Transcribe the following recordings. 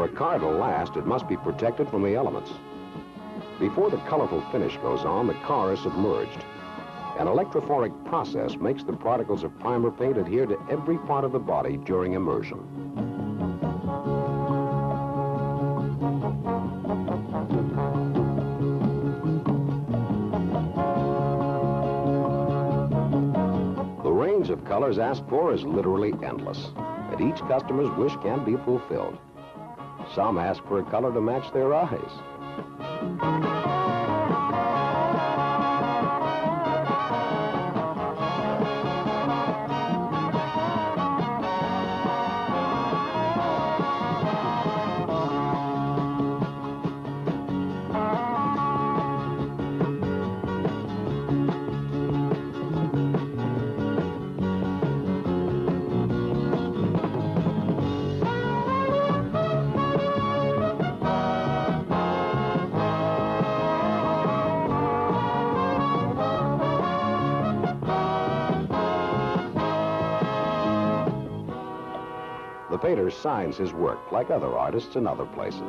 a car to last, it must be protected from the elements. Before the colorful finish goes on, the car is submerged. An electrophoric process makes the particles of primer paint adhere to every part of the body during immersion. The range of colors asked for is literally endless, and each customer's wish can be fulfilled. Some ask for a color to match their eyes. The painter signs his work like other artists in other places.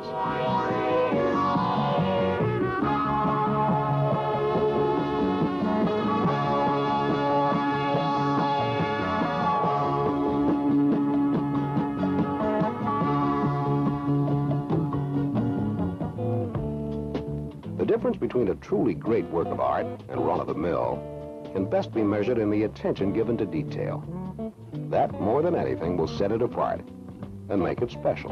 The difference between a truly great work of art and run-of-the-mill can best be measured in the attention given to detail. That, more than anything, will set it apart and make it special.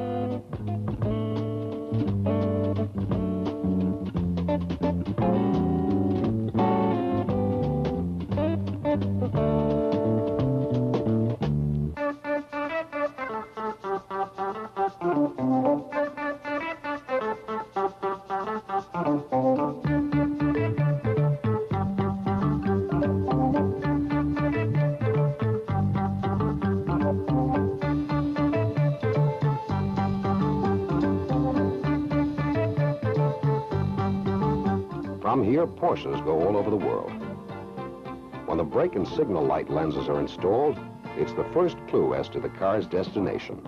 From here, Porsches go all over the world. When the brake and signal light lenses are installed, it's the first clue as to the car's destination.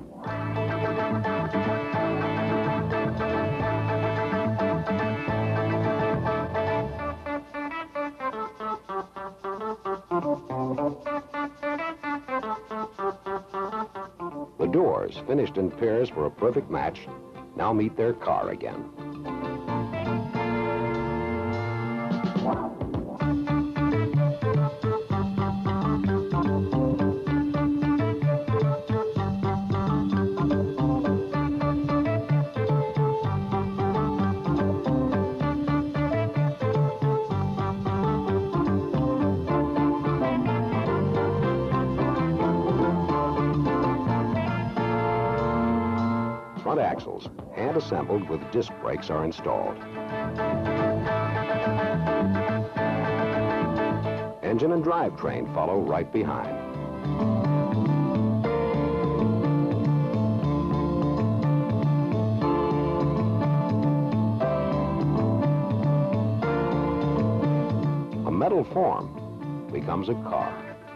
The doors, finished in pairs for a perfect match, now meet their car again. Front axles, hand-assembled with disc brakes, are installed. Engine and drivetrain follow right behind. A metal form becomes a car.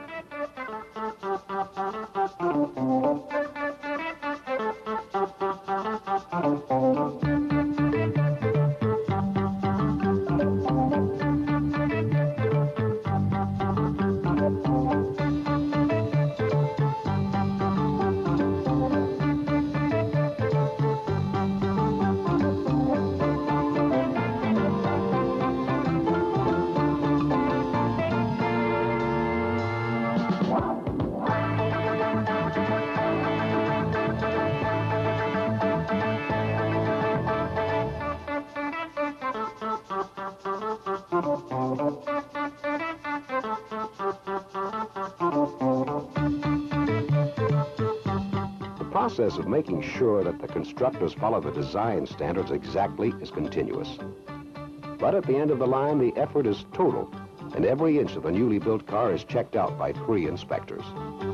The process of making sure that the constructors follow the design standards exactly is continuous. But at the end of the line, the effort is total, and every inch of the newly built car is checked out by 3 inspectors.